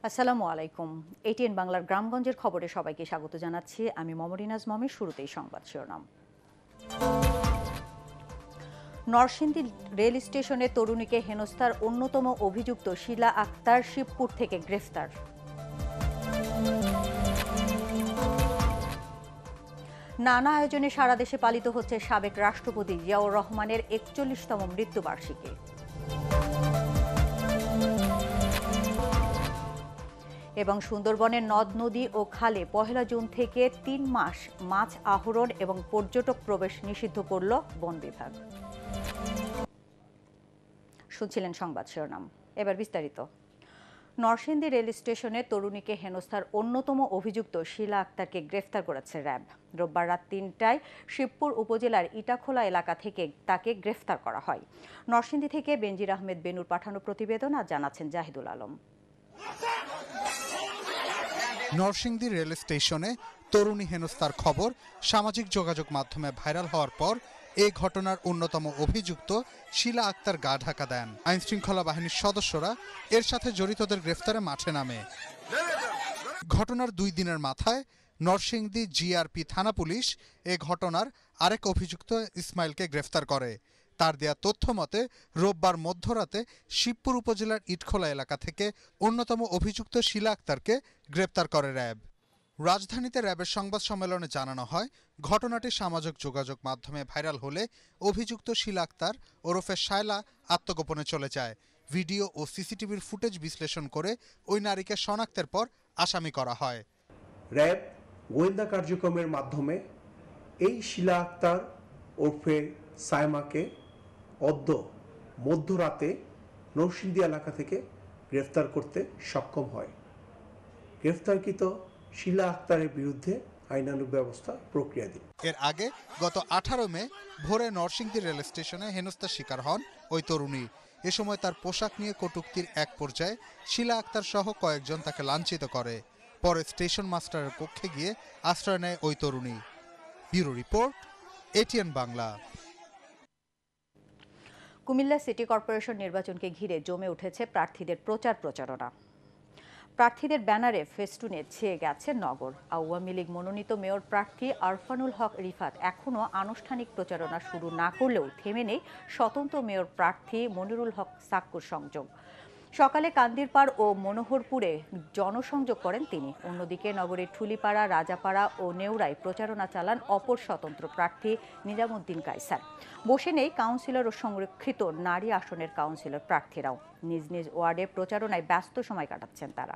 আসসালামু আলাইকুম। ATN বাংলার গ্রামগঞ্জের খবরে সবাইকে স্বাগত জানাচ্ছি। আমি মমরিনাজ মমি। শুরুতেই সংবাদ শিরোনাম। নরসিংদী রেল স্টেশনে তরুণীকে হেনস্থার অন্যতম অভিযুক্ত শিলা আক্তার শিবপুর থেকে গ্রেফতার। নানা আয়োজনে সারা দেশে পালিত হচ্ছে সাবেক রাষ্ট্রপতি জিয়াউর রহমানের ৪১তম মৃত্যুবার্ষিকী। এবং সুন্দরবনের নদ নদী ও খালে ১ জুন থেকে ৩ মাস মাছ আহরণ এবং পর্যটক প্রবেশ নিষিদ্ধ করল বন বিভাগ। শুনছিলেন সংবাদ শিরোনাম, এবার বিস্তারিত। নরসিংদী রেল স্টেশনে তরুণীকে হেনস্থার অন্যতম অভিযুক্ত শিলা আক্তারকে গ্রেফতার করেছে র্যাব। রোববার রাত ৩টায় শিবপুর উপজেলার ইটাখোলা এলাকা থেকে তাকে গ্রেফতার করা হয়। নরসিংদী থেকে বেনজির আহমেদ বেনুর পাঠানো প্রতিবেদন আর জানাচ্ছেন জাহিদুল আলম। নরসিংদী রেল স্টেশনে তরুণী হেনস্থার খবর সামাজিক যোগাযোগ মাধ্যমে ভাইরাল হওয়ার পর এই ঘটনার অন্যতম অভিযুক্ত শিলা আক্তার গা ঢাকা দেন। আইনশৃঙ্খলা বাহিনীর সদস্যরা এর সাথে জড়িতদের গ্রেফতারে মাঠে নামে। ঘটনার ২ দিনের মাথায় নরসিংদী জিআরপি থানা পুলিশ এ ঘটনার আরেক অভিযুক্ত ইসমাইলকে গ্রেফতার করে। তার দেয়া তথ্য মতে রোববার মধ্যরাতে শিবপুর উপজেলার ইটখোলা এলাকা থেকে অন্যতম অভিযুক্ত শিলা আক্তারকে গ্রেপ্তার করে র্যাব। রাজধানীতে র্যাবের সংবাদ সম্মেলনে জানানো হয়, ঘটনাটি সামাজিক যোগাযোগ মাধ্যমে ভাইরাল হলে অভিযুক্ত শিলা আক্তার ওরফে শায়লা আত্মগোপনে চলে যায়। ভিডিও ও সিসিটিভির ফুটেজ বিশ্লেষণ করে ওই নারীকে শনাক্তের পর আসামি করা হয়। র্যাব গোয়েন্দা কার্যক্রমের মাধ্যমে এই শিলা আক্তার ওরফে সায়মাকে মধ্যরাতে নরসিংদী এলাকা থেকে গ্রেফতার করতে সক্ষম হয়। গ্রেফতারকৃত শিলা আক্তারের বিরুদ্ধে আইনানুগ ব্যবস্থা প্রক্রিয়াধীন। এর আগে গত ১৮ মে ভোরে নরসিংদী রেল স্টেশনে হেনস্থার শিকার হন ওই তরুণী। এ সময় তার পোশাক নিয়ে কটূক্তির এক পর্যায়ে শিলা আক্তার সহ কয়েকজন তাকে লাঞ্ছিত করে। পরে স্টেশন মাস্টারের কক্ষে গিয়ে আশ্রয় নেয় ওই তরুণী। Bureau report, ATN Bangla. Cumilla city corporation নির্বাচনকে ঘিরে জমে উঠেছে প্রার্থীদের প্রচারণা। প্রার্থীদের ব্যানারে ফেস্টুনে ছেয়ে গেছে নগর। আওয়ামী লীগ মনোনীত মেয়র প্রার্থী আরফানুল হক রিফাত এখনও আনুষ্ঠানিক প্রচারণা শুরু না করলেও থেমে নেই স্বতন্ত্র মেয়র প্রার্থী মনিরুল হক সাক্কুর সংযোগ। সকালে কান্দিরপাড় ও মনোহরপুরে জনসংযোগ করেন তিনি। অন্যদিকে নগরের ঠুলিপাড়া, রাজাপাড়া ও নেউরায় প্রচারণা চালান অপর স্বতন্ত্র প্রার্থী নিজামুদ্দিন কায়সার। বসে নেই কাউন্সিলর ও সংরক্ষিত নারী আসনের কাউন্সিলর প্রার্থীরাও। নিজ নিজ ওয়ার্ডে প্রচারণায় ব্যস্ত সময় কাটাচ্ছেন তারা।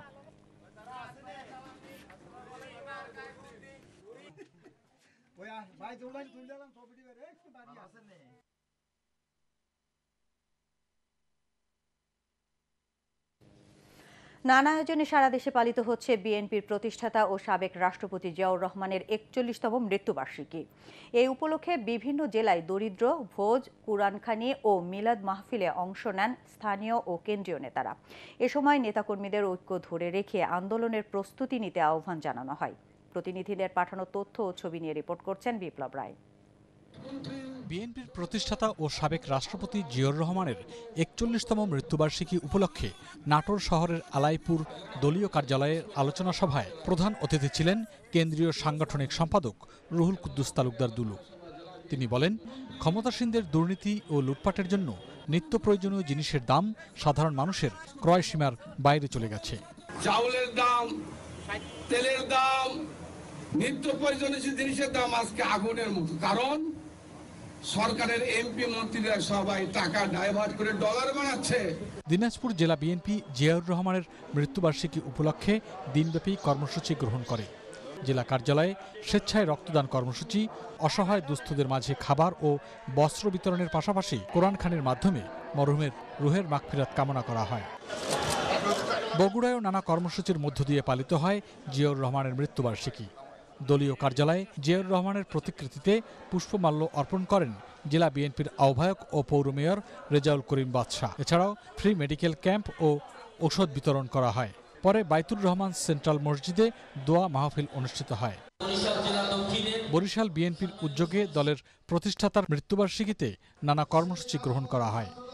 নানা আয়োজনে সারা দেশে পালিত হচ্ছে বিএনপির প্রতিষ্ঠাতা ও সাবেক রাষ্ট্রপতি জিয়াউর রহমানের ৪১তম মৃত্যুবার্ষিকী। এই উপলক্ষে বিভিন্ন জেলায় দরিদ্র ভোজ, কুরআনখানি ও মিলাদ মাহফিলে অংশ নেন স্থানীয় ও কেন্দ্রীয় নেতারা। এ সময় নেতাকর্মীদের ঐক্য ধরে রেখে আন্দোলনের প্রস্তুতি নিতে আহ্বান জানানো হয়। প্রতিনিধিদের পাঠানো তথ্য ও ছবি নিয়ে রিপোর্ট করছেন বিপ্লব রায়। বিএনপির প্রতিষ্ঠাতা ও সাবেক রাষ্ট্রপতি জিয়াউর রহমানের ৪১তম মৃত্যুবার্ষিকী উপলক্ষে নাটোর শহরের আলাইপুর দলীয় কার্যালয়ের আলোচনা সভায় প্রধান অতিথি ছিলেন কেন্দ্রীয় সাংগঠনিক সম্পাদক রুহুল কুদ্দুস তালুকদার দুলু। তিনি বলেন, ক্ষমতাসীনদের দুর্নীতি ও লুটপাটের জন্য নিত্য প্রয়োজনীয় জিনিসের দাম সাধারণ মানুষের ক্রয় সীমার বাইরে চলে গেছে। চাউলের দাম, তেলের দাম, নিত্য প্রয়োজনীয় জিনিসের দাম আজকে আগুনের মতো। কারণ সরকারের এমপি মন্ত্রীরা সবাই টাকা ডাইভার্ট করে ডলার বানাচ্ছে। দিনাজপুর জেলা বিএনপি জিয়াউর রহমানের মৃত্যুবার্ষিকী উপলক্ষে দিনব্যাপী কর্মসূচি গ্রহণ করে। জেলা কার্যালয়ে স্বেচ্ছায় রক্তদান কর্মসূচি, অসহায় দুস্থদের মাঝে খাবার ও বস্ত্র বিতরণের পাশাপাশি কোরআন খানের মাধ্যমে মরহুমের রুহের মাগফিরাত কামনা করা হয়। বগুড়ায়ও নানা কর্মসূচির মধ্য দিয়ে পালিত হয় জিয়াউর রহমানের মৃত্যুবার্ষিকী। দলীয় কার্যালয়ে জিয়াউর রহমানের প্রতিকৃতিতে পুষ্পমাল্য অর্পণ করেন জেলা বিএনপির আহ্বায়ক ও পৌর মেয়র রেজাউল করিম বাদশাহ। এছাড়াও ফ্রি মেডিকেল ক্যাম্প ও ঔষধ বিতরণ করা হয়। পরে বাইতুর রহমান সেন্ট্রাল মসজিদে দোয়া মাহফিল অনুষ্ঠিত হয়। বরিশাল বিএনপির উদ্যোগে দলের প্রতিষ্ঠাতার মৃত্যুবার্ষিকীতে নানা কর্মসূচি গ্রহণ করা হয়।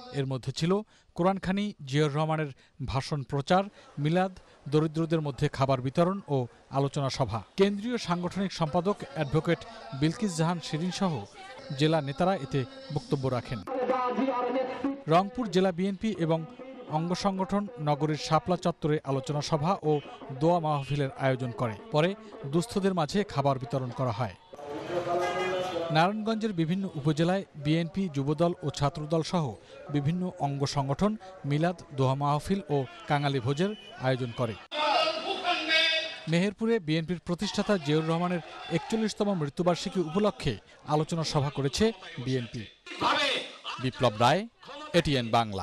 এর মধ্যে ছিল কোরআনখানি, জিয়াউর রহমানের ভাষণ প্রচার, মিলাদ, দরিদ্রদের মধ্যে খাবার বিতরণ ও আলোচনা সভা। কেন্দ্রীয় সাংগঠনিক সম্পাদক অ্যাডভোকেট বিলকিস জাহান শিরিন সহ জেলা নেতারা এতে বক্তব্য রাখেন। রংপুর জেলা বিএনপি এবং অঙ্গ সংগঠন নগরীর শাপলা চত্বরে আলোচনা সভা ও দোয়া মাহফিলের আয়োজন করে। পরে দুস্থদের মাঝে খাবার বিতরণ করা হয়। নারায়ণগঞ্জের বিভিন্ন উপজেলায় বিএনপি, যুবদল ও ছাত্রদল সহ বিভিন্ন অঙ্গ সংগঠন মিলাদ, দোয়া মাহফিল ও কাঙালি ভোজের আয়োজন করে। মেহেরপুরে বিএনপির প্রতিষ্ঠাতা জিয়াউর রহমানের ৪১তম মৃত্যুবার্ষিকী উপলক্ষে আলোচনা সভা করেছে বিএনপি। বিপ্লব রায়, এটিএন বাংলা।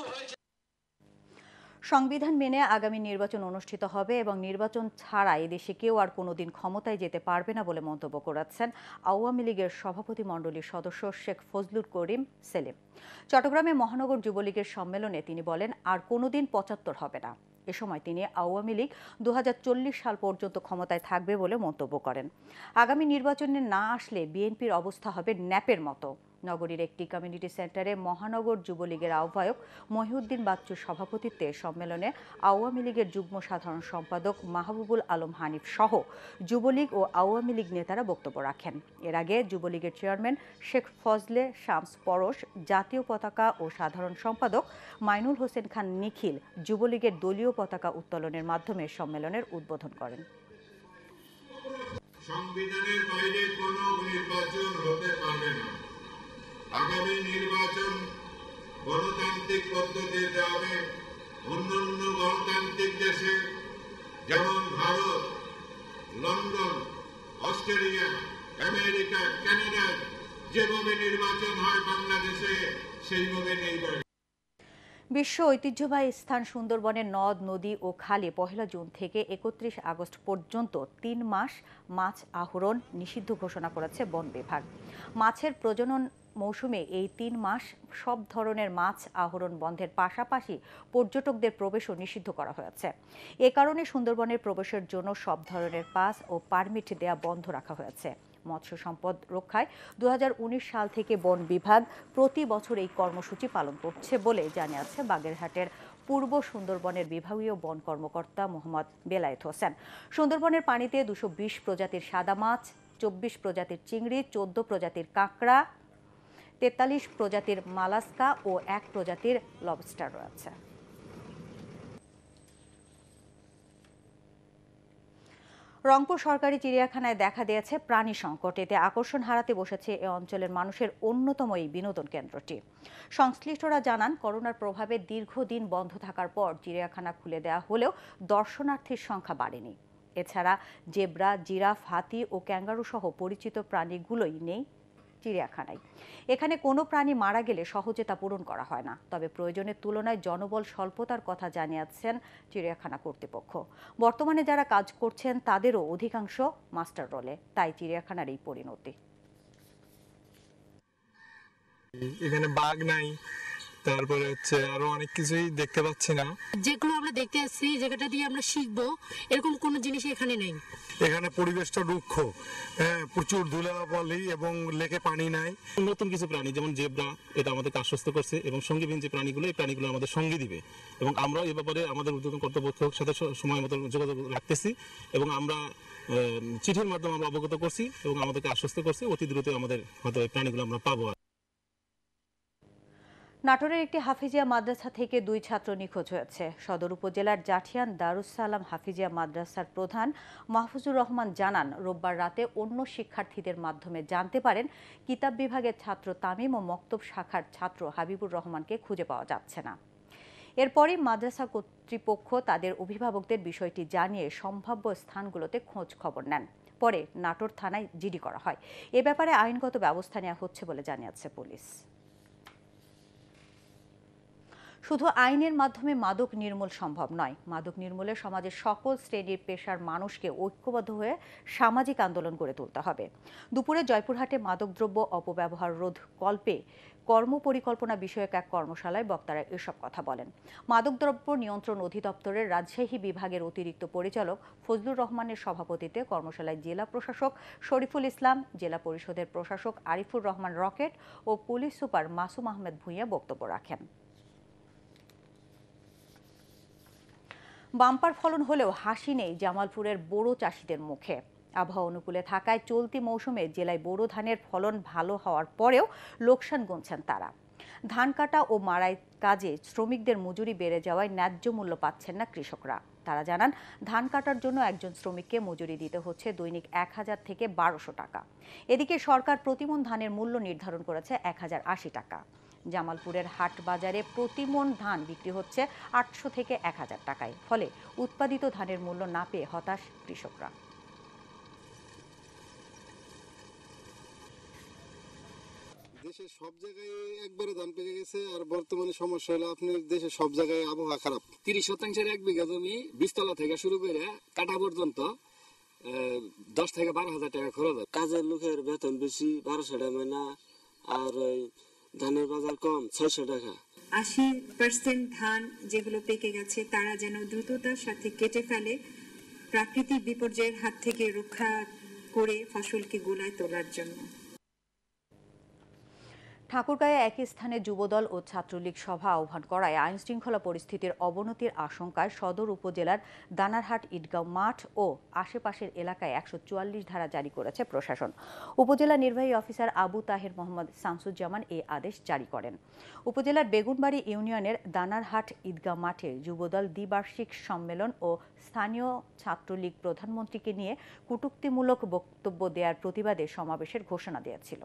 সংবিধান মেনে আগামী নির্বাচন অনুষ্ঠিত হবে এবং নির্বাচন ছাড়া এদেশে কেউ আর কোনোদিন ক্ষমতায় যেতে পারবে না বলে মন্তব্য করেছেন আওয়ামী লীগের সভাপতিমণ্ডলীর সদস্য শেখ ফজলুল করিম সেলিম। চট্টগ্রামে মহানগর যুবলীগের সম্মেলনে তিনি বলেন, আর কোনোদিন ৭৫ হবে না। এ সময় তিনি আওয়ামী লীগ ২০৪০ সাল পর্যন্ত ক্ষমতায় থাকবে বলে মন্তব্য করেন। আগামী নির্বাচনে না আসলে বিএনপির অবস্থা হবে ন্যাপের মতো। নগরীর একটি কমিউনিটি সেন্টারে মহানগর যুবলীগের আহ্বায়ক মহিউদ্দিন বাচ্চুর সভাপতিত্বে সম্মেলনে আওয়ামী লীগের যুগ্ম সাধারণ সম্পাদক মাহবুবুল আলম হানিফ সহ যুবলীগ ও আওয়ামী লীগ নেতারা বক্তব্য রাখেন। এর আগে যুবলীগের চেয়ারম্যান শেখ ফজলে শামস পরশ, জাতীয় পতাকা ও সাধারণ সম্পাদক মাইনুল হোসেন খান নিখিল যুবলীগের দলীয় পতাকা উত্তোলনের মাধ্যমে সম্মেলনের উদ্বোধন করেন। সংবিধানের বাইরে কোনো নির্বাচন হতে পারবে না। আগামী নির্বাচন গণতান্ত্রিক পদ্ধতিতে হবে। অন্যান্য গণতান্ত্রিক দেশে যেমন Bharat, London, Australia, America, Canada যেভাবে নির্বাচন হয় বাংলাদেশে সেইভাবে নির্বাচন। বিশ্ব ঐতিহ্যবাহী স্থান সুন্দরবনের নদ, নদী ও খালে ১ জুন থেকে ৩১ আগস্ট পর্যন্ত ৩ মাস মাছ আহরণ নিষিদ্ধ ঘোষণা করেছে বন বিভাগ। মাছের প্রজনন মৌসুমে এই ৩ মাস সব ধরনের মাছ আহরণ বন্ধের পাশাপাশি পর্যটকদের প্রবেশও নিষিদ্ধ করা হয়েছে। এ কারণে সুন্দরবনের প্রবেশের জন্য সব ধরনের পাস ও পারমিট দেয়া বন্ধ রাখা হয়েছে। মৎস্য সম্পদ রক্ষায় ২০১৯ সাল থেকে বন বিভাগ প্রতি বছর এই কর্মসূচি পালন করছে বলে জানিয়েছে বাগেরহাটের পূর্ব সুন্দরবনের বিভাগীয় বন কর্মকর্তা মোহাম্মদ বেলায়েত হোসেন। সুন্দরবনের পানিতে ২২০ প্রজাতির সাদা মাছ, ২৪ প্রজাতির চিংড়ি, ১৪ প্রজাতির কাঁকড়া, ৪৩ প্রজাতির মালাস্কা ও ১ প্রজাতির লবস্টার রয়েছে। রংপুর সরকারি চিড়িয়াখানায় দেখা দিয়েছে প্রাণী সংকট। এতে আকর্ষণ হারাতে বসেছে এ অঞ্চলের মানুষের অন্যতম এই বিনোদন কেন্দ্রটি। সংশ্লিষ্টরা জানান, করোনার প্রভাবে দীর্ঘদিন বন্ধ থাকার পর চিড়িয়াখানা খুলে দেওয়া হলেও দর্শনার্থীর সংখ্যা বাড়েনি। এছাড়া জেব্রা, জিরাফ, হাতি ও ক্যাঙ্গারু সহ পরিচিত প্রাণীগুলোই নেই চিড়িয়াখানায়। এখানে কোনো প্রাণী মারা গেলে সহজে তা পূরণ করা হয় না। তবে প্রয়োজনের তুলনায় জনবল স্বল্পতার কথা জানিয়েছেন চিড়িয়াখানা কর্তৃপক্ষ। বর্তমানে যারা কাজ করছেন তাদেরও অধিকাংশ মাস্টার রোলে, তাই চিড়িয়াখানার এই পরিণতি। এখানে বাঘ নাই, তারপরে হচ্ছে আরো অনেক কিছুই দেখতে পাচ্ছি না। যেগুলো আমরা দেখতে আসছি, জায়গাটা দিয়ে আমরা শিখবো, এরকম কোনো জিনিস এখানে নেই। এখানে পরিবেশটা রুক্ষ, প্রচুর ধুলাবালি এবং লেকে পানি নাই। নতুন কিছু প্রাণী যেমন জেব্রা, এটা আমাদেরকে আশ্বস্ত করছে এবং সঙ্গীবিহীন যে প্রাণীগুলো, এই প্রাণীগুলো আমাদের সঙ্গী দিবে এবং আমরা এ ব্যাপারে আমাদের ঊর্ধ্বতন কর্তৃপক্ষের সাথে সময় মতো যোগাযোগ রাখতেছি এবং আমরা চিঠির মাধ্যমে আমরা অবগত করছি এবং আমাদেরকে আশ্বস্ত করছে অতি দ্রুত আমাদের হয়তো এই প্রাণীগুলো আমরা পাবো। নাটোরের একটি হাফিজিয়া মাদ্রাসা থেকে 2 ছাত্র নিখোঁজ হয়েছে। সদর উপজেলার জাঠিয়ান দারুস সালাম হাফিজিয়া মাদ্রাসার প্রধান মাহফুজুর রহমান জানান, রোববার রাতে অন্য শিক্ষার্থীদের মাধ্যমে জানতে পারেন কিতাব বিভাগের ছাত্র তামিম ও মক্তব শাখার ছাত্র হাবিবুর রহমানকে খুঁজে পাওয়া যাচ্ছে না। এরপরই মাদ্রাসা কর্তৃপক্ষ তাদের অভিভাবকদের বিষয়টি জানিয়ে সম্ভাব্য স্থানগুলোতে খোঁজ খবর নেন। পরে নাটোর থানায় জিডি করা হয়। এ ব্যাপারে আইনগত ব্যবস্থা নেওয়া হচ্ছে বলে জানিয়েছে পুলিশ। শুধু আইনের মাধ্যমে মাদক নির্মূল সম্ভব নয়, মাদক নির্মূলে সমাজের সকল শ্রেণীর পেশার মানুষকে ঐক্যবদ্ধ হয়ে সামাজিক আন্দোলন গড়ে তুলতে হবে। দুপুরে জয়পুরহাটে মাদকদ্রব্য অপব্যবহার রোধ কল্পে কর্মপরিকল্পনা বিষয়ক এক কর্মশালায় বক্তারা এসব কথা বলেন। মাদকদ্রব্য নিয়ন্ত্রণ অধিদপ্তরের রাজশাহী বিভাগের অতিরিক্ত পরিচালক ফজলুর রহমানের সভাপতিত্বে কর্মশালায় জেলা প্রশাসক শরীফুল ইসলাম, জেলা পরিষদের প্রশাসক আরিফুর রহমান রকেট ও পুলিশ সুপার মাসুম আহমেদ ভূঁইয়া বক্তব্য রাখেন। বাম্পার ফলন হলেও হাসি নেই জামালপুরের বোরো চাষিদের মুখে। আবহাওয়া অনুকূলে থাকায় চলতি মৌসুমে জেলায় বোরো ধানের ফলন ভালো হওয়ার পরেও লোকসান গুনছেন তারা। ধান কাটা ও মাড়াই কাজে শ্রমিকদের মজুরি বেড়ে যাওয়ায় ন্যায্য মূল্য পাচ্ছেন না কৃষকরা। তারা জানান, ধান কাটার জন্য একজন শ্রমিককে মজুরি দিতে হচ্ছে দৈনিক 1000 থেকে 1200 টাকা। এদিকে সরকার প্রতিমণ ধানের মূল্য নির্ধারণ করেছে 1080 টাকা। জামালপুরের হাট বাজারে প্রতিমণ ধান বিক্রি হচ্ছে 800 থেকে 1000 টাকায়। ফলে উৎপাদিত ধানের মূল্য না পেয়ে হতাশ কৃষকরা। দেশের সব জায়গায় একবারে ধান পেকে গেছে, আর বর্তমানে সমস্যা হলো আপনার দেশের সব জায়গায় আবহাওয়া খারাপ। 30% 1 বিঘা জমি বীজতলা থেকে শুরু করে কাটা পর্যন্ত 10 থেকে 12,000 টাকা খরচ হয়। কাজের লোকের বেতন বেশি, 1200 টাকা না, আর ধানের বাজার কম, 600 টাকা। 80% ধান যেগুলো পেকে গেছে তারা যেন দ্রুততার সাথে কেটে ফেলে, প্রাকৃতিক বিপর্যয়ের হাত থেকে রক্ষা করে ফসলকে গোলায় তোলার জন্য। ঠাকুরগাঁয়ে একই স্থানে যুবদল ও ছাত্রলীগ সভা আহ্বান করায় আইনশৃঙ্খলা পরিস্থিতির অবনতির আশঙ্কায় সদর উপজেলার দানারহাট ঈদগাঁও মাঠ ও আশেপাশের এলাকায় 144 ধারা জারি করেছে প্রশাসন। উপজেলা নির্বাহী অফিসার আবু তাহের মোহাম্মদ শামসুজ্জামান এই আদেশ জারি করেন। উপজেলার বেগুনবাড়ি ইউনিয়নের দানারহাট ঈদগাঁও মাঠে যুবদল দ্বিবার্ষিক সম্মেলন ও স্থানীয় ছাত্রলীগ প্রধানমন্ত্রীকে নিয়ে কটূক্তিমূলক বক্তব্য দেওয়ার প্রতিবাদে সমাবেশের ঘোষণা দিয়েছিল।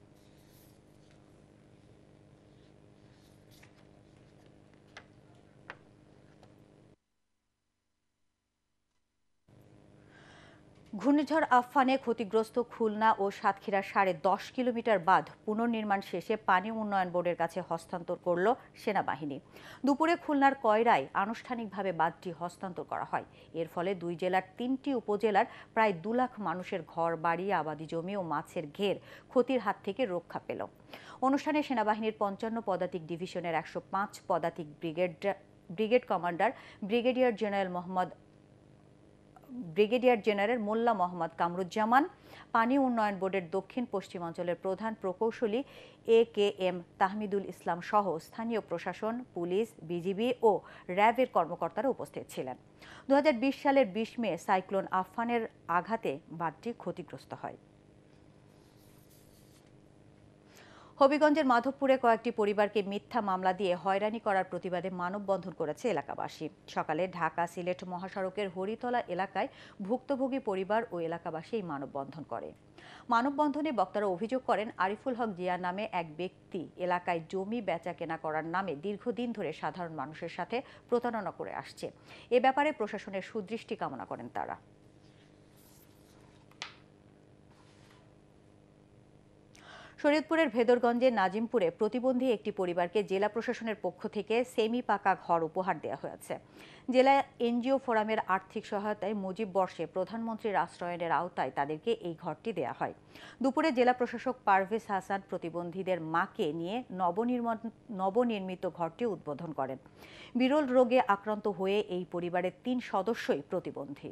ঘূর্ণিঝড় আম্ফানে ক্ষতিগ্রস্ত খুলনা ও সাতক্ষীরার 10.5 কিলোমিটার বাঁধ পুনর্নির্মাণ শেষে পানি উন্নয়ন বোর্ডের কাছে হস্তান্তর করল সেনাবাহিনী। দুপুরে খুলনার কয়রায় আনুষ্ঠানিকভাবে বাঁধটি হস্তান্তর করা হয়। এর ফলে দুই জেলার 3টি উপজেলার প্রায় 2 লাখ মানুষের ঘর বাড়ি, আবাদি জমি ও মাছের ঘের ক্ষতির হাত থেকে রক্ষা পেল। অনুষ্ঠানে সেনাবাহিনীর 55 পদাতিক ডিভিশনের 105 পদাতিক brigade commander brigadier general Molla Mohammad Kamruzzaman, পানি উন্নয়ন বোর্ডের দক্ষিণ পশ্চিমাঞ্চলের প্রধান প্রকৌশলী AKM তাহমিদুল ইসলাম সহ স্থানীয় প্রশাসন, পুলিশ, বিজিবি ও র্যাবের কর্মকর্তারা উপস্থিত ছিলেন। 2020 সালের 20 মে সাইক্লোন আম্ফানের আঘাতে বাঁধটি ক্ষতিগ্রস্ত হয়। হবিগঞ্জের মাধবপুরে কয়েকটি পরিবারকে মিথ্যা মামলা দিয়ে হয়রানি করার প্রতিবাদে মানববন্ধন করেছে এলাকাবাসী। সকালে ঢাকা সিলেট মহাসড়কের হরিতলা এলাকায় ভুক্তভোগী পরিবার ও এলাকাবাসী এই মানববন্ধন করে। মানববন্ধনে বক্তারা অভিযোগ করেন, আরিফুল হক জিয়া নামে এক ব্যক্তি এলাকায় জমি বেচা কেনা করার নামে দীর্ঘদিন ধরে সাধারণ মানুষের সাথে প্রতারণা করে আসছে। এ ব্যাপারে প্রশাসনের সুদৃষ্টি কামনা করেন তারা। শরীয়তপুরের ভেদরগঞ্জের নাজিমপুরে প্রতিবন্ধী একটি পরিবারকে জেলা প্রশাসনের পক্ষ থেকে সেমি পাকা ঘর উপহার দেওয়া হয়েছে। জেলা এনজিও ফোরামের আর্থিক সহায়তায় মুজিব বর্ষে প্রধানমন্ত্রীর আশ্রয়নের আওতায় তাদেরকে এই ঘরটি দেওয়া হয়। দুপুরে জেলা প্রশাসক পারভেজ হাসান প্রতিবন্ধীদের মাকে নিয়ে নবনির্মিত ঘরটি উদ্বোধন করেন। বিরল রোগে আক্রান্ত হয়ে এই পরিবারের 3 সদস্যই প্রতিবন্ধী।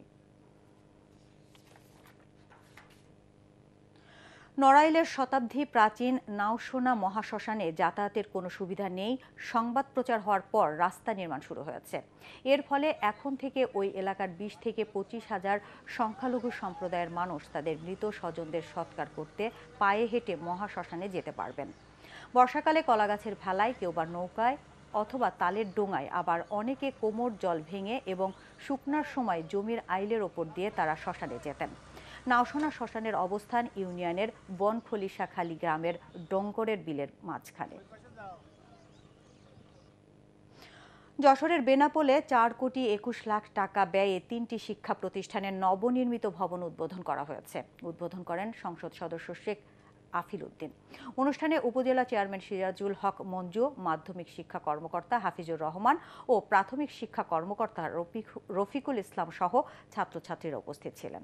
নড়াইলের শতাব্দী প্রাচীন নাওসোনা মহাশ্মশানে যাতায়াতের কোনো সুবিধা নেই সংবাদ প্রচার হওয়ার পর রাস্তা নির্মাণ শুরু হয়েছে। এর ফলে এখন থেকে ওই এলাকার 20 থেকে 25 হাজার সংখ্যালঘু সম্প্রদায়ের মানুষ তাদের মৃত স্বজনদের সৎকার করতে পায়ে হেঁটে মহাশ্মশানে যেতে পারবেন। বর্ষাকালে কলাগাছের ভেলায়, কেউ বা নৌকায় অথবা তালের ডোঙায়, আবার অনেকে কোমর জল ভেঙে এবং শুকনার সময় জমির আইলের ওপর দিয়ে তারা শ্মশানে যেতেন। নাওসোনা শ্মশানের অবস্থান ইউনিয়নের বনখলিশাখালী গ্রামের ডঙ্গরের বিলের মাঝখানে। যশোরের বেনাপোলে 4,21 লাখ টাকা ব্যয়ে 3টি শিক্ষা প্রতিষ্ঠানের নবনির্মিত ভবন উদ্বোধন করা হয়েছে। উদ্বোধন করেন সংসদ সদস্য শেখ আফিল উদ্দিন। অনুষ্ঠানে উপজেলা চেয়ারম্যান সিরাজুল হক মঞ্জু, মাধ্যমিক শিক্ষা কর্মকর্তা হাফিজুর রহমান ও প্রাথমিক শিক্ষা কর্মকর্তা রফিকুল ইসলাম সহ ছাত্রছাত্রীরা উপস্থিত ছিলেন।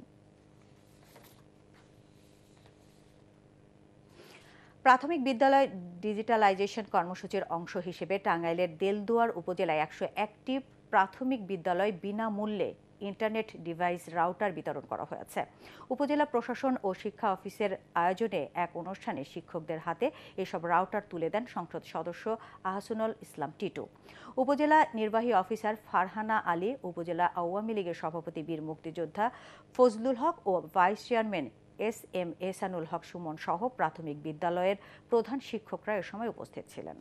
প্রাথমিক বিদ্যালয় ডিজিটালাইজেশন কর্মসূচির অংশ হিসেবে টাঙ্গাইলের দেলদুয়ার উপজেলায় 101টি প্রাথমিক বিদ্যালয় বিনামূল্যে ইন্টারনেট ডিভাইস রাউটার বিতরণ করা হয়েছে। উপজেলা প্রশাসন ও শিক্ষা অফিসের আয়োজনে এক অনুষ্ঠানে শিক্ষকদের হাতে এসব রাউটার তুলে দেন সংসদ সদস্য আহসানুল ইসলাম টিটু। উপজেলা নির্বাহী অফিসার ফারহানা আলী, উপজেলা আওয়ামী লীগের সভাপতি বীর মুক্তিযোদ্ধা ফজলুল হক ও ভাইস চেয়ারম্যান এস.এম. এহসানুল হক সুমন সহ প্রাথমিক বিদ্যালয়ের প্রধান শিক্ষকরা এ সময় উপস্থিত ছিলেন।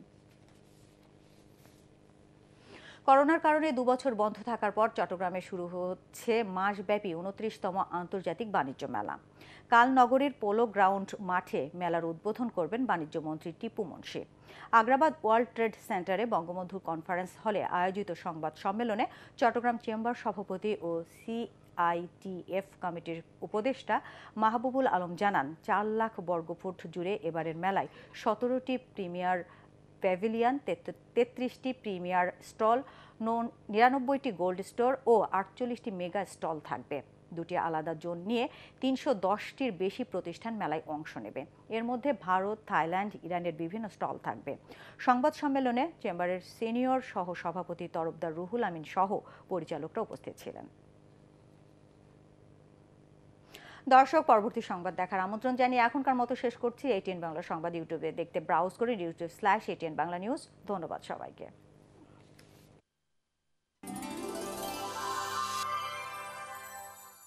করোনার কারণে 2 বছর বন্ধ থাকার পর চট্টগ্রামে শুরু হচ্ছে মাসব্যাপী 29তম আন্তর্জাতিক বাণিজ্য মেলা। কাল নগরীর পোলো গ্রাউন্ড মাঠে মেলার উদ্বোধন করবেন বাণিজ্য মন্ত্রী টিপু মুন্সি। আগ্রাবাদ ওয়ার্ল্ড ট্রেড সেন্টারে বঙ্গবন্ধু কনফারেন্স হলে আয়োজিত সংবাদ সম্মেলনে চট্টগ্রাম চেম্বার সভাপতি ও CITF কমিটির উপদেষ্টা মাহবুবুল আলম জানান, 4 লাখ বর্গফুট জুড়ে এবারের মেলায় 17টি প্রিমিয়ার প্যাভিলিয়ন, 33টি প্রিমিয়ার স্টল, 99টি গোল্ড স্টোর ও 48টি মেগা স্টল থাকবে। 2টি আলাদা জোন নিয়ে 310টির বেশি প্রতিষ্ঠান মেলায় অংশ নেবে। এর মধ্যে ভারত, থাইল্যান্ড, ইরানের বিভিন্ন স্টল থাকবে। সংবাদ সম্মেলনে চেম্বারের সিনিয়র সহ সভাপতি তরফদার রুহুল আমিন সহ পরিচালকরা উপস্থিত ছিলেন। দর্শক, পরবর্তী সংবাদ দেখার আমন্ত্রণ জানিয়ে এখনকার মতো শেষ করছি। ATN বাংলা সংবাদ ইউটিউবে দেখতে ব্রাউজ করে youtube/ATN Bangla News। ধন্যবাদ সবাইকে।